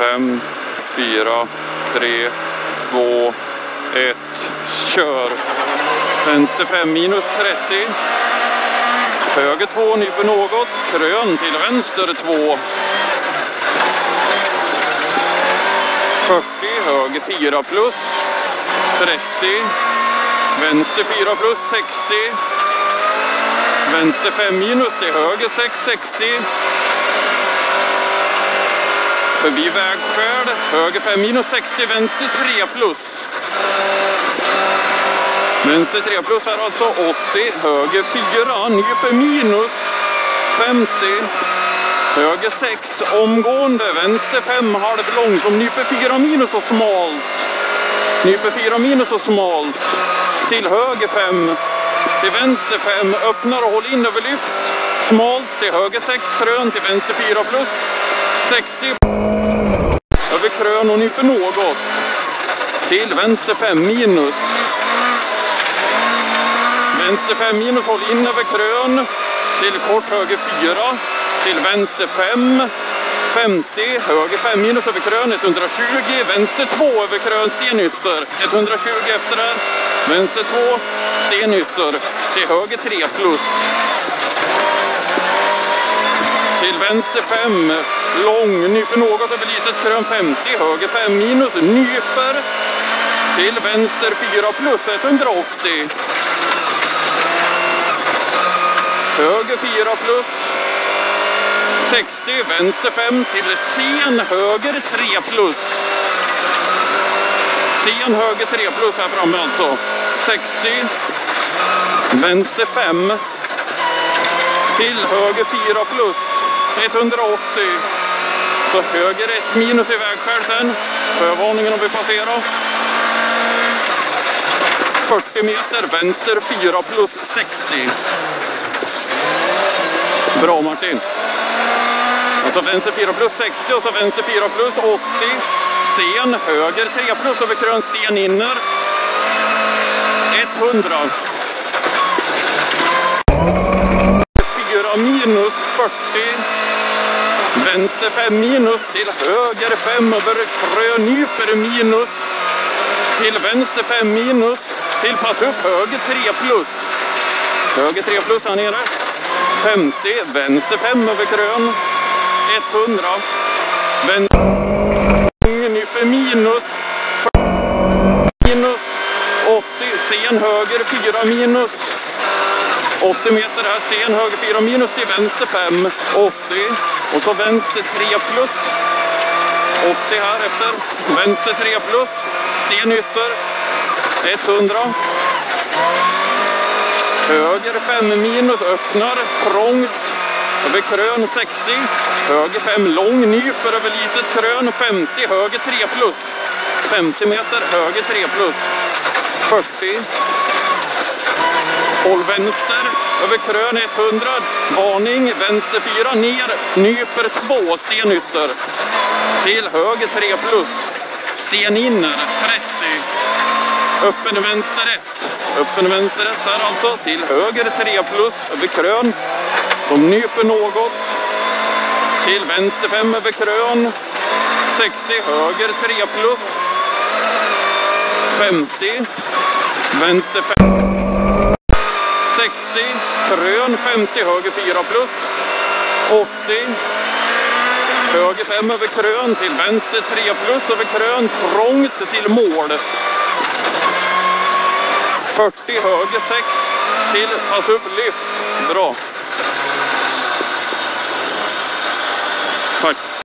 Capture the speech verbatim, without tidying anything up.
fem, fyra, tre, två, ett. Kör. Vänster fem minus trettio. Höger två, nyper något. Krön till vänster två. fyrtio, höger fyra plus. trettio. Vänster fyra plus, sextio. Vänster fem minus till höger sex, sextio. Förbi vägskäl. Höger fem minus, sextio. Vänster tre plus. Vänster tre plus är alltså åttio. Höger fyra. Nyper minus. femtio. Höger sex. Omgående. Vänster fem. Halvlång. Som nyper fyra minus och smalt. Nyper fyra minus och smalt. Till höger fem. Till vänster fem. Öppnar och håll in över lyft. Smalt. Till höger sex. Krön. Till vänster fyra plus. sextio. Över krön och nyper något. Till vänster fem minus. Vänster fem minus, håll in över krön. Till kort höger fyra. Till vänster fem. femtio, höger fem minus över krön. etthundratjugo, vänster två över krön. Stenytter. etthundratjugo efter där. Vänster två. Stenytter. Till höger tre plus. Till vänster fem. Lång, nyper något över litet krön. femtio, höger fem minus. Nyper. Till vänster fyra plus. etthundraåttio. Höger fyra plus. sextio, vänster fem till sen, höger tre plus. Sen, höger tre plus här framme alltså. sextio. Vänster fem. Till höger fyra plus. etthundraåttio. Så höger ett minus i vägskäl sen. Förvarningen om vi passerar. fyrtio meter, vänster fyra plus sextio. Bra Martin. Alltså vänster fyra plus sextio och så vänster fyra plus åttio. Sen, höger tre plus över krön, sten inner. etthundra. fyra minus fyrtio. Vänster fem minus till höger fem över krön, nyper minus. Till vänster fem minus. Till pass upp höger tre plus. Höger tre plus här nere. femtio, vänster fem över krön. etthundra. Vänster nyper minus. Minus. åttio, sen höger fyra minus. åttio meter här, sen höger fyra minus till vänster fem. åttio. Och så vänster tre plus. åttio här efter. Vänster tre plus. Stenytter. etthundra. Höger fem minus, öppnar, trångt, över krön sextio, höger fem lång, nyper över litet krön femtio, höger tre plus, femtio meter, höger tre plus, fyrtio, håll vänster, över krön etthundra, varning, vänster fyra, ner, nyper två, stenytter, till höger tre plus, sten inner, trettio, öppen vänster ett. Öppen vänster ett här alltså. Till höger tre plus över krön. Som nyper något. Till vänster fem över krön. sextio. Höger tre plus. femtio. Vänster fem. sextio. Krön femtio. Höger fyra plus. åttio. Höger fem över krön. Till vänster tre plus över krön. Trångt till mål. fyrtio, höger sex, till pass upp, lyft. Bra. Tack.